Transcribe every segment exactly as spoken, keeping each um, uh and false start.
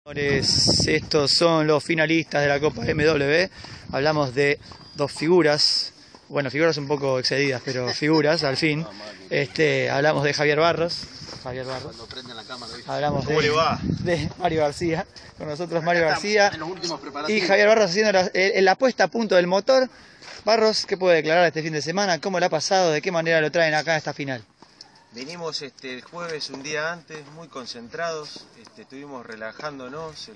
Estos son los finalistas de la Copa M W. Hablamos de dos figuras, bueno, figuras un poco excedidas, pero figuras al fin. Este, hablamos de Javier Barros. Javier Barros. Hablamos de, de Mario García. Con nosotros Mario García y Javier Barros haciendo la, la puesta a punto del motor. Barros, ¿qué puede declarar este fin de semana? ¿Cómo le ha pasado? ¿De qué manera lo traen acá a esta final? Venimos este, el jueves, un día antes, muy concentrados, este, estuvimos relajándonos el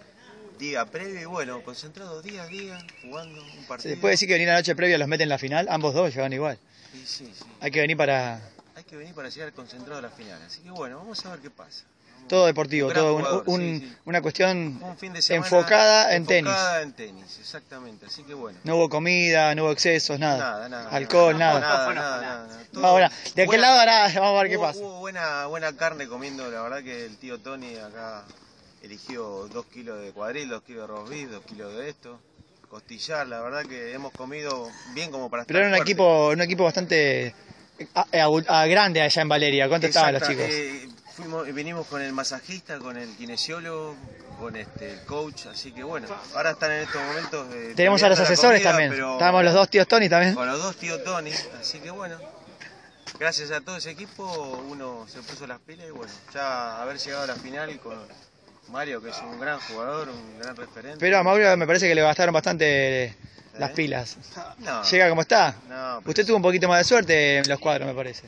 día previo y bueno, concentrados día a día, jugando un partido. ¿Se puede decir que venir la noche previa los meten en la final? Ambos dos llegan igual. Sí, sí, sí. Hay que venir para... Hay que venir para llegar concentrado a la final, así que bueno, vamos a ver qué pasa. Todo deportivo, un todo jugador, un, sí, sí. una cuestión un fin de semana enfocada en enfocada tenis. Enfocada en tenis, exactamente, así que bueno. No hubo comida, no hubo excesos, nada. Nada, nada. Alcohol, nada. nada. Nada, nada, nada, nada. No, bueno, de aquel buena, lado ahora vamos a ver qué hubo, pasa. Hubo buena, buena carne comiendo, la verdad que el tío Tony acá eligió dos kilos de cuadril, dos kilos de roast beef, dos kilos de esto, costillar, la verdad que hemos comido bien como para estar Pero era un fuerte. equipo, un equipo bastante a, a, a grande allá en Valeria. ¿Cuánto estaban los chicos? Eh, fuimos, vinimos con el masajista, con el kinesiólogo, con este, el coach, así que bueno, ahora están en estos momentos... Eh, Tenemos a los asesores comida, también, pero estábamos los dos tíos Tony también. Con los dos tíos Tony, así que bueno, gracias a todo ese equipo uno se puso las pilas y bueno, ya haber llegado a la final con Mario, que es un gran jugador, un gran referente. Pero a Mauro me parece que le gastaron bastante ¿Eh? las pilas. No, ¿Llega como está? No, Usted tuvo un poquito más de suerte en los cuadros, me parece.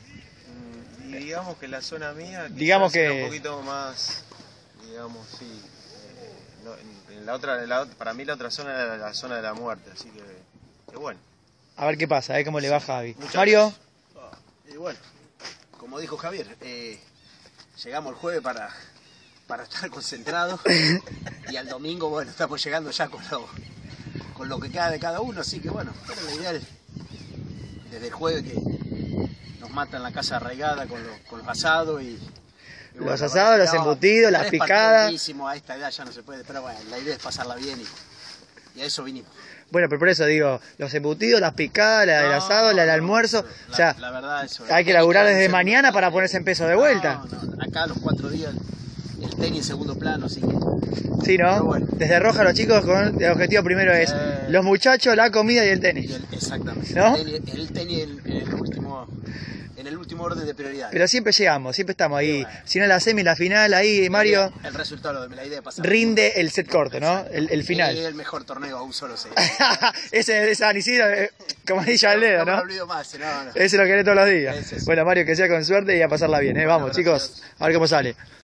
Y digamos que la zona mía digamos que un poquito más, digamos, sí, eh, no, en, en la otra, en la, para mí la otra zona era la zona de la muerte, así que, que bueno. A ver qué pasa, a ver cómo le va Javi. Muchas Mario. Oh, y bueno, como dijo Javier, eh, llegamos el jueves para, para estar concentrados y al domingo, bueno, estamos llegando ya con lo, con lo que queda de cada uno, así que bueno, pero lo ideal desde el jueves que nos matan la casa arraigada con, lo, con los asados y... y los bueno, asados, los embutidos, las picadas. A esta edad ya no se puede, pero bueno, la idea es pasarla bien y, y a eso vinimos. Bueno, pero por eso digo, los embutidos, las picadas, la del no, asado, la del no, almuerzo, la, o sea, la verdad, eso, hay que laburar desde mañana para ponerse en peso de vuelta. No, no, acá los cuatro días el tenis en segundo plano, así que... Sí, ¿no? Bueno. Desde Roja los chicos con el objetivo primero es eh, los muchachos, la comida y el tenis. Y el, exactamente. ¿No? El tenis, el tenis en, en el último... En el último orden de prioridades. Pero siempre llegamos, siempre estamos ahí. Bueno. Si no la semi, la final, ahí Mario El resultado, la idea de pasar. rinde el set corto, ¿no? El, el final. Es el mejor torneo a un solo set. Ese es San Isidro, eh, como dice al dedo, No me ¿no? lo olvido más, no, no. Ese lo querés todos los días. Ese, sí. Bueno, Mario, que sea con suerte y a pasarla bien, ¿eh? Vamos, Bueno, chicos, a ver cómo sale.